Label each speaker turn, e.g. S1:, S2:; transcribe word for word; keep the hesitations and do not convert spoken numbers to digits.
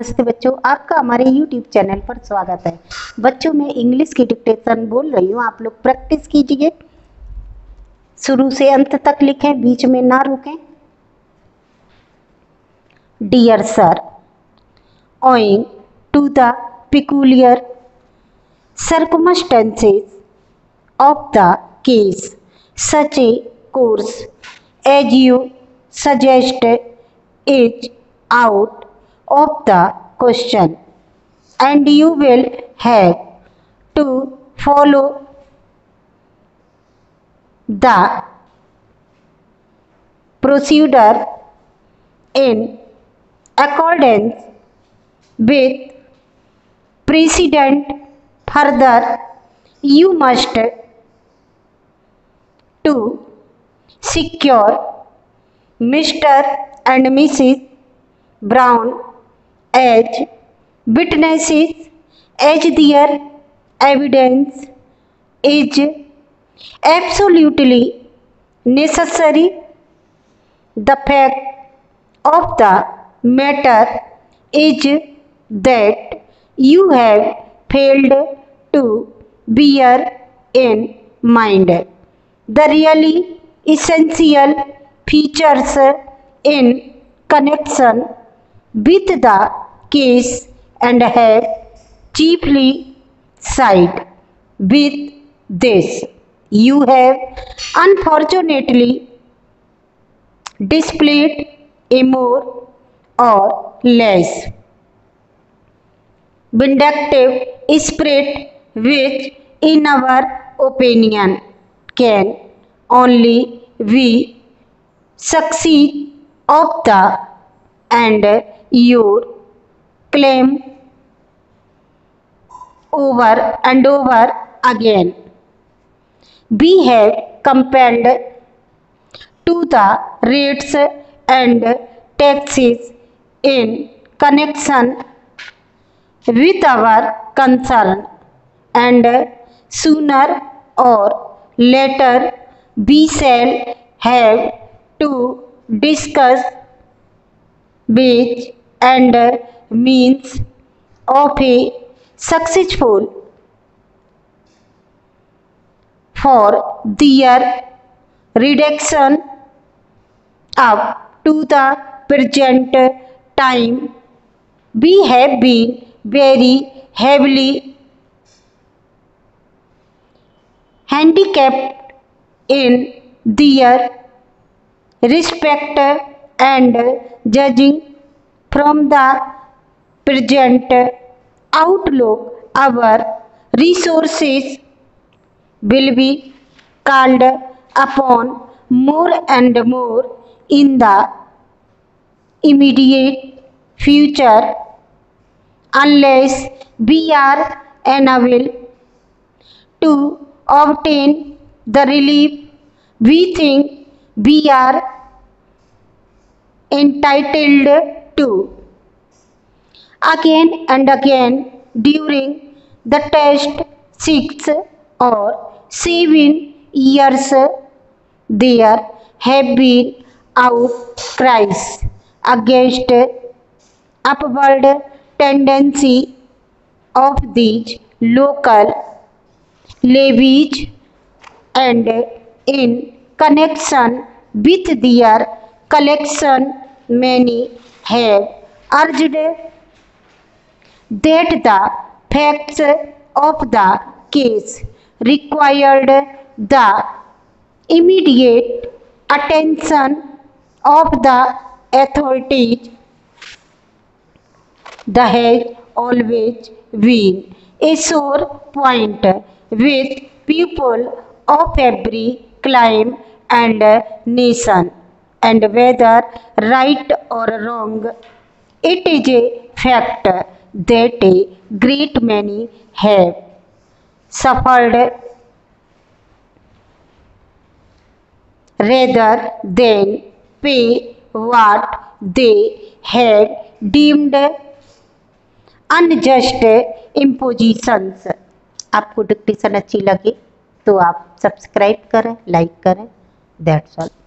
S1: नमस्ते बच्चों, आपका हमारे यूट्यूब चैनल पर स्वागत है। बच्चों मैं इंग्लिश की डिक्टेशन बोल रही हूँ, आप लोग प्रैक्टिस कीजिए, शुरू से अंत तक लिखें, बीच में ना रुकें। Dear sir, owing to the peculiar circumstances of the case, such a course as you suggest is out of the question, and you will have to follow the procedure in accordance with precedent. Further, you must to secure Mister and Missus Brown as witnesses, as their evidence is absolutely necessary. The fact of the matter is that you have failed to bear in mind the really essential features in connection with the case and have chiefly side with this. You have unfortunately displayed a more or less vindictive spirit which in our opinion can only be succeed of the and your claim over and over again. We have compelled to the rates and taxes in connection with our concern, and sooner or later we shall have to discuss which and means of a successful for their reduction. Up to the present time we have been very heavily handicapped in their respect, and judging from the present outlook our resources will be called upon more and more in the immediate future, unless we are unable to obtain the relief we think we are entitled to. Again and again during the past six or seven years there have been outcries against upward tendency of these local levies, and in connection with their collection many have urged that the facts of the case required the immediate attention of the authorities. That has always been a sore point with people of every clime and nation, and whether right or wrong, it is a fact that a great many have suffered rather than pay what they had deemed unjust impositions. आपको dictation अच्छी लगे तो आप subscribe करें, like करें। That's all.